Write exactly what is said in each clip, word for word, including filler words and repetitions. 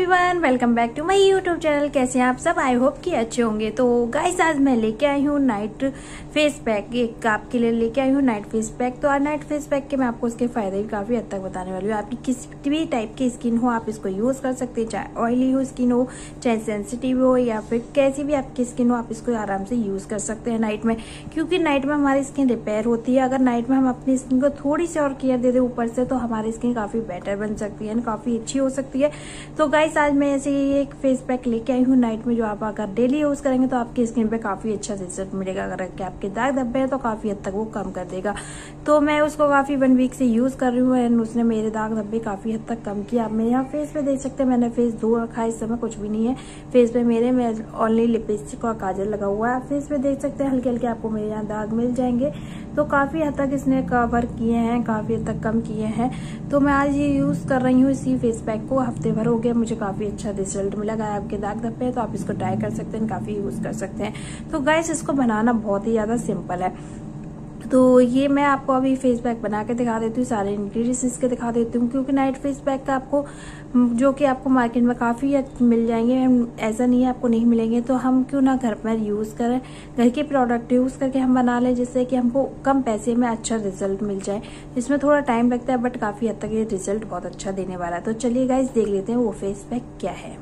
Everyone, welcome back to my YouTube channel. कैसे हैं आप सब? आई होप कि अच्छे होंगे। तो गाइस, आज मैं लेके आई हूँ नाइट फेस पैक। एक आपके लिए लेके आई हूँ नाइट फेस पैक। तो आज नाइट फेस पैक के मैं आपको उसके फायदे भी काफी हद तक बताने वाली हूँ। आपकी किसी भी टाइप की स्किन हो, आप इसको यूज कर सकते हैं। चाहे ऑयली हो स्किन हो, चाहे सेंसिटिव हो, या फिर कैसी भी आपकी स्किन हो, आप इसको आराम से यूज कर सकते हैं नाइट में। क्योंकि नाइट में हमारी स्किन रिपेयर होती है। अगर नाइट में हम अपनी स्किन को थोड़ी सी और केयर दे दें ऊपर से, तो हमारी स्किन काफी बेटर बन सकती है, काफी अच्छी हो सकती है। तो गाइस, आज मैं ऐसे ही एक फेस पैक लेके आई हूँ नाइट में, जो आप अगर डेली यूज करेंगे तो आपकी स्किन पे काफी अच्छा रिजल्ट मिलेगा। अगर आपके दाग धब्बे हैं तो काफी हद तक वो कम कर देगा। तो मैं उसको काफी वन वीक से यूज कर रही हूँ एंड उसने मेरे दाग धब्बे काफी हद तक कम किया। आप मेरे यहाँ फेस पे देख सकते हैं, मैंने फेस धो रखा है, इस समय कुछ भी नहीं है फेस पे मेरे। मैं ओनली लिपस्टिक और काजल लगा हुआ है। फेस पे देख सकते हैं हल्के हल्के आपको मेरे यहाँ दाग मिल जाएंगे। तो काफी हद तक इसने कवर किए हैं, काफी हद तक कम किए हैं। तो मैं आज ये यूज कर रही हूँ इसी फेस पैक को। हफ्ते भर हो गया, मुझे काफी अच्छा रिजल्ट मिला। अगर आपके दाग धब्बे हैं तो आप इसको ट्राई कर सकते हैं, काफी यूज कर सकते हैं। तो गाइस, इसको बनाना बहुत ही ज्यादा सिंपल है। तो ये मैं आपको अभी फेस पैक बना के दिखा देती हूँ, सारे इंग्रेडिएंट्स इसके दिखा देती हूँ। क्योंकि नाइट फेस पैक का आपको जो कि आपको मार्केट में काफी मिल जाएंगे, ऐसा नहीं है आपको नहीं मिलेंगे। तो हम क्यों ना घर पर यूज करें, घर के प्रोडक्ट यूज करके हम बना लें, जिससे कि हमको कम पैसे में अच्छा रिजल्ट मिल जाए। इसमें थोड़ा टाइम लगता है, बट काफी हद तक ये रिजल्ट बहुत अच्छा देने वाला है। तो चलिए गाइस, देख लेते हैं वो फेस पैक क्या है।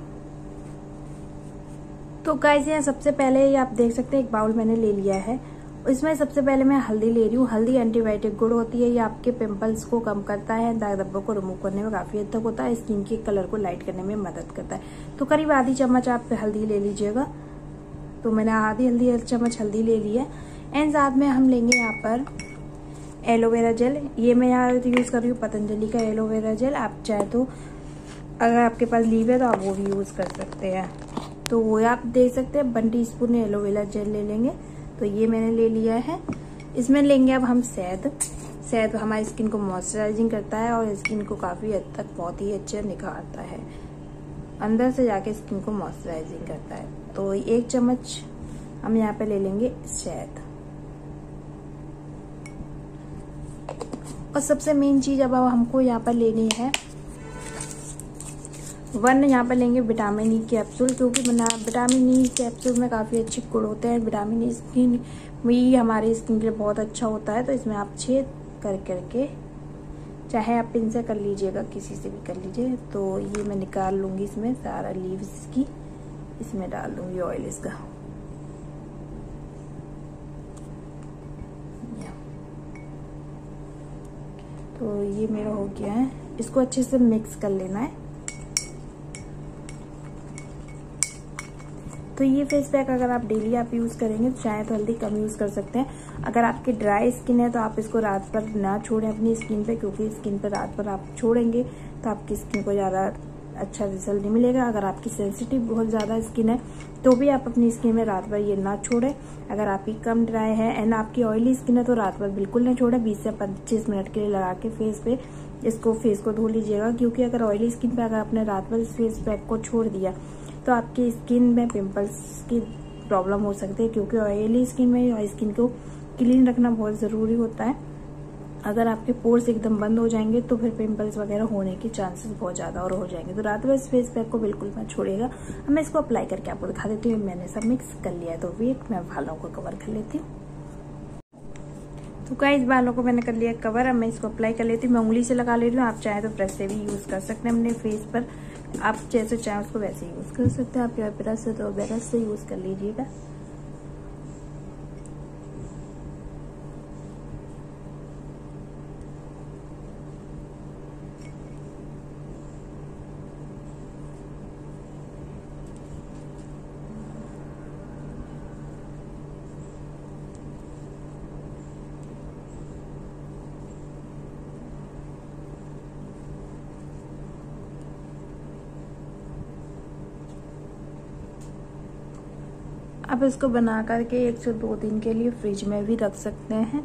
तो गाइस, यहाँ सबसे पहले आप देख सकते हैं एक बाउल मैंने ले लिया है। इसमें सबसे पहले मैं हल्दी ले रही हूँ। हल्दी एंटीबायोटिक गुड होती है, ये आपके पिंपल्स को कम करता है, दाग धब्बों को रिमूव करने में काफी हद तक होता है, स्किन के कलर को लाइट करने में मदद करता है। तो करीब आधी चम्मच आप हल्दी ले लीजिएगा। तो मैंने आधी हल्दी चम्मच हल्दी ले ली है। एंड साथ में हम लेंगे यहाँ पर एलोवेरा जेल। ये मैं यहाँ यूज कर रही हूँ पतंजलि का एलोवेरा जेल। आप चाहे तो अगर आपके पास लीव है तो आप वो भी यूज कर सकते हैं। तो वो आप देख सकते हैं one teaspoon aloe vera gel ले लेंगे। तो ये मैंने ले लिया है। इसमें लेंगे अब हम शहद। शहद हमारी स्किन को मॉइस्चराइजिंग करता है और स्किन को काफी हद तक बहुत ही अच्छे निखारता है, अंदर से जाके स्किन को मॉइस्चराइजिंग करता है। तो एक चम्मच हम यहाँ पे ले लेंगे शहद। और सबसे मेन चीज अब हमको यहाँ पर लेनी है वन यहाँ पर लेंगे विटामिन ई कैप्सूल। क्योंकि विटामिन ई कैप्सूल में काफ़ी अच्छे गुण होते हैं। विटामिन ई स्किन ई हमारी स्किन के लिए बहुत अच्छा होता है। तो इसमें आप छेद कर करके, चाहे आप पिन से कर लीजिएगा, किसी से भी कर लीजिए। तो ये मैं निकाल लूँगी, इसमें सारा लीव्स की इसमें डाल लूँगी ऑयल इसका। तो ये मेरा हो गया है। इसको अच्छे से मिक्स कर लेना है। तो ये फेस पैक अगर आप डेली आप यूज करेंगे तो चाहे तो हल्दी कम यूज कर सकते हैं। अगर आपकी ड्राई स्किन है तो आप इसको रात भर ना छोड़ें अपनी स्किन पे, क्योंकि स्किन पे रात भर आप छोड़ेंगे तो आपकी स्किन को ज्यादा अच्छा रिजल्ट नहीं मिलेगा। अगर आपकी सेंसिटिव बहुत ज्यादा स्किन है तो भी आप अपनी स्किन में रात भर ये ना छोड़े। अगर आपकी कम ड्राई है एंड आपकी ऑयली स्किन है तो रात भर बिल्कुल ना छोड़े। बीस से पच्चीस मिनट के लिए लगा के फेस पे इसको फेस को धो लीजिएगा। क्योंकि अगर ऑयली स्किन पे अगर आपने रात भर इस फेस पैक को छोड़ दिया तो आपकी स्किन में पिंपल्स की प्रॉब्लम हो सकती है। क्योंकि ऑयली स्किन में स्किन को क्लीन रखना बहुत जरूरी होता है। अगर आपके पोर्स एकदम बंद हो जाएंगे तो फिर पिंपल्स वगैरह होने के चांसेस बहुत ज्यादा और हो जाएंगे। तो रात भर इस फेस पैक को बिल्कुल मत छोड़िएगा। अब मैं इसको अप्लाई करके आपको दिखा देती हूँ। मैंने सब मिक्स कर लिया है, तो वेट मैं बालों को कवर कर लेती हूँ। तो गाइस, बालों को मैंने कर लिया कवर। अब मैं इसको अप्लाई कर लेती हूँ। मैं उंगली से लगा ले रही हूँ, आप चाहे तो ब्रश से भी यूज कर सकते हैं अपने फेस पर। आप जैसे चाहे उसको वैसे यूज कर सकते हैं। आप या ब्रश से तो ब्रश से यूज कर लीजिएगा। आप इसको बना करके एक से दो दिन के लिए फ्रिज में भी रख सकते हैं।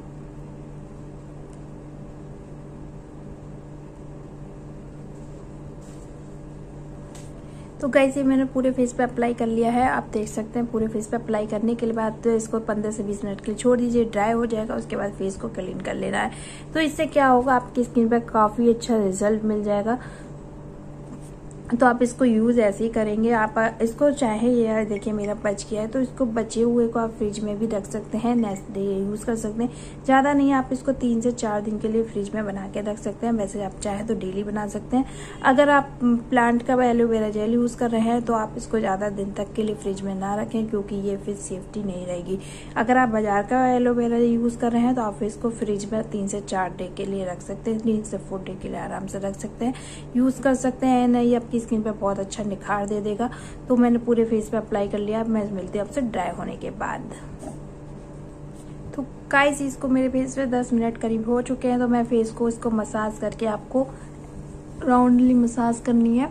तो गाइस, ये मैंने पूरे फेस पे अप्लाई कर लिया है। आप देख सकते हैं पूरे फेस पे अप्लाई करने के बाद तो इसको पंद्रह से बीस मिनट के लिए छोड़ दीजिए, ड्राई हो जाएगा। उसके बाद फेस को क्लीन कर लेना है। तो इससे क्या होगा, आपकी स्किन पे काफी अच्छा रिजल्ट मिल जाएगा। तो आप इसको यूज़ ऐसे ही करेंगे। आप इसको चाहे, ये देखिए मेरा बच गया है, तो इसको बचे हुए को आप फ्रिज में भी रख सकते हैं, नेक्स्ट डे यूज़ कर सकते हैं। ज़्यादा नहीं, आप इसको तीन से चार दिन के लिए फ्रिज में बना के रख सकते हैं। वैसे आप चाहे तो डेली बना सकते हैं। अगर आप प्लांट का एलोवेरा जेल यूज़ कर रहे हैं तो आप इसको ज़्यादा दिन तक के लिए फ्रिज में ना रखें, क्योंकि ये फिर सेफ्टी नहीं रहेगी। अगर आप बाजार का एलोवेरा यूज़ कर रहे हैं तो आप इसको फ्रिज में तीन से चार डे के लिए रख सकते हैं, तीन से फोर डे के लिए आराम से रख सकते हैं, यूज़ कर सकते हैं। नहीं, आपकी स्किन पे बहुत अच्छा निखार दे देगा। तो मैंने पूरे फेस पे अप्लाई कर लिया। मैं मिलती हूँ आपसे ड्राई होने के बाद। तो गाइस, इसको मेरे फेस पे दस मिनट करीब हो चुके हैं। तो मैं फेस को इसको मसाज करके, आपको राउंडली मसाज करनी है।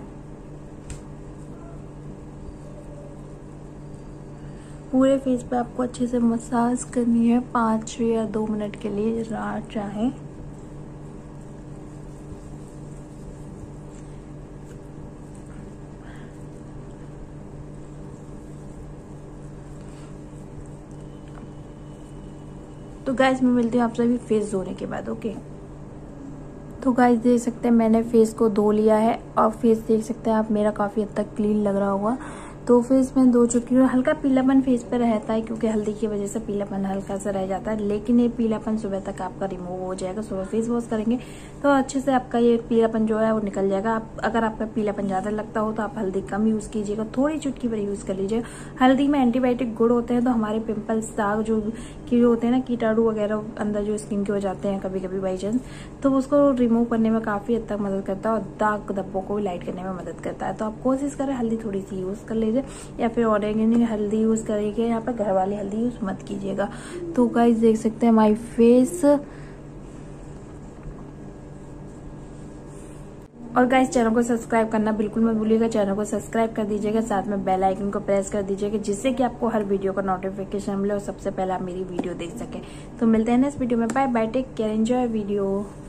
पूरे फेस पे आपको अच्छे से मसाज करनी है, पाँच या दो मिनट के लिए रात चाहे। तो गाइस, मैं मिलती हूँ आपसे अभी फेस धोने के बाद। ओके, तो गाइस देख सकते हैं मैंने फेस को धो लिया है, और फेस देख सकते हैं आप मेरा काफ़ी हद तक क्लीन लग रहा होगा। तो फेस मैं धो चुकी हूँ। हल्का पीलापन फेस पे रहता है, क्योंकि हल्दी की वजह से पीलापन हल्का सा रह जाता है, लेकिन ये पीलापन सुबह तक आपका रिमूव हो जाएगा। सुबह फेस वॉश करेंगे तो अच्छे से आपका ये पीलापन जो है वो निकल जाएगा। आप अगर आपका पीलापन ज़्यादा लगता हो तो आप हल्दी कम यूज़ कीजिएगा, थोड़ी चुटकी पर यूज़ कर लीजिएगा। हल्दी में एंटीबायोटिक गुण होते हैं, तो हमारे पिंपल्स, दाग जो की जो होते हैं ना, कीटाणु वगैरह अंदर जो स्किन के हो जाते हैं कभी कभी बाई चांस, तो उसको रिमूव करने में काफ़ी हद तक मदद करता है, और दाग धब्बों को भी लाइट करने में मदद करता है। तो आप कोशिश करें हल्दी थोड़ी सी यूज़ कर लीजिए, या फिर ऑर्गेनिक हल्दी यूज़ करेंगे। यहाँ पर घर वाली हल्दी यूज़ मत कीजिएगा। तो गाइस देख सकते हैं माय फेस। और गाइस, चैनल को सब्सक्राइब करना बिल्कुल मत भूलिएगा। चैनल को सब्सक्राइब कर दीजिएगा, साथ में बेल आइकन को प्रेस कर दीजिएगा, जिससे कि आपको हर वीडियो का नोटिफिकेशन मिले और सबसे पहले आप मेरी वीडियो देख सकें। तो मिलते हैं नेक्स्ट वीडियो में। Bye bye, take care, enjoy video.